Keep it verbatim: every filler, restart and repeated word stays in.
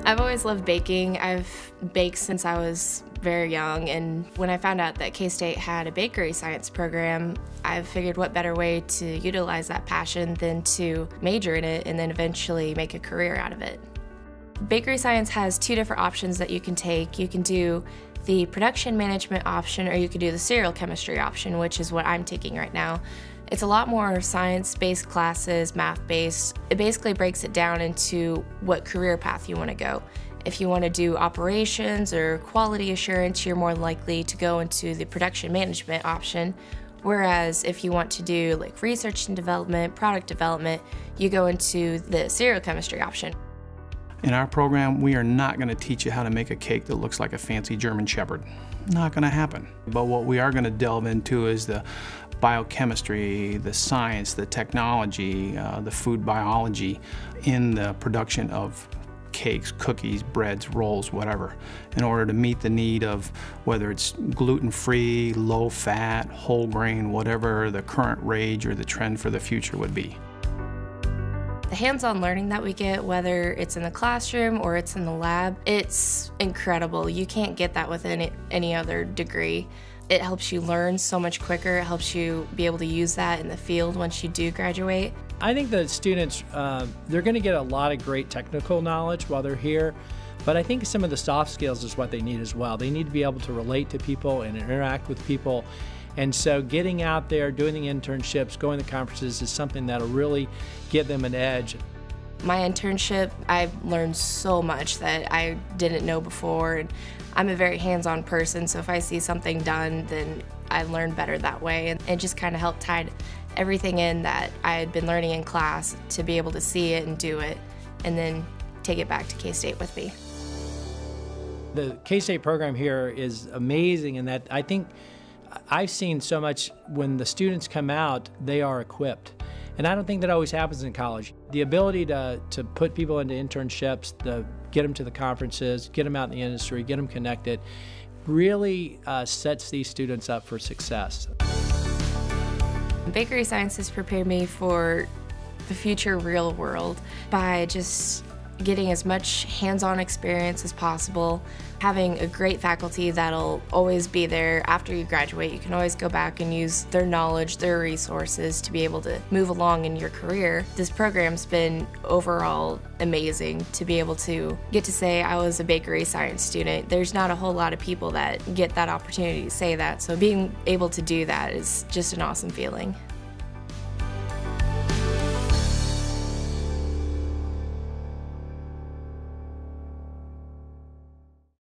I've always loved baking. I've baked since I was very young, and when I found out that K-State had a bakery science program, I figured what better way to utilize that passion than to major in it and then eventually make a career out of it. Bakery science has two different options that you can take. You can do the production management option, or you could do the cereal chemistry option, which is what I'm taking right now. It's a lot more science-based classes, math-based. It basically breaks it down into what career path you want to go. If you want to do operations or quality assurance, you're more likely to go into the production management option. Whereas if you want to do like research and development, product development, you go into the cereal chemistry option. In our program, we are not going to teach you how to make a cake that looks like a fancy German Shepherd. Not going to happen. But what we are going to delve into is the biochemistry, the science, the technology, uh, the food biology in the production of cakes, cookies, breads, rolls, whatever, in order to meet the need of whether it's gluten-free, low-fat, whole grain, whatever the current rage or the trend for the future would be. The hands-on learning that we get, whether it's in the classroom or it's in the lab, it's incredible. You can't get that with any, any other degree. It helps you learn so much quicker. It helps you be able to use that in the field once you do graduate. I think that students, uh, they're going to get a lot of great technical knowledge while they're here, but I think some of the soft skills is what they need as well. They need to be able to relate to people and interact with people. And so getting out there, doing the internships, going to conferences is something that'll really give them an edge. My internship, I've learned so much that I didn't know before. And I'm a very hands-on person, so if I see something done, then I learn better that way. And it just kind of helped tie everything in that I had been learning in class to be able to see it and do it, and then take it back to K-State with me. The K-State program here is amazing in that I think I've seen so much when the students come out, they are equipped. And I don't think that always happens in college. The ability to, to put people into internships, to get them to the conferences, get them out in the industry, get them connected, really uh, sets these students up for success. Bakery science has prepared me for the future real world by just getting as much hands-on experience as possible, having a great faculty that'll always be there after you graduate. You can always go back and use their knowledge, their resources to be able to move along in your career. This program's been overall amazing to be able to get to say I was a bakery science student. There's not a whole lot of people that get that opportunity to say that, so being able to do that is just an awesome feeling.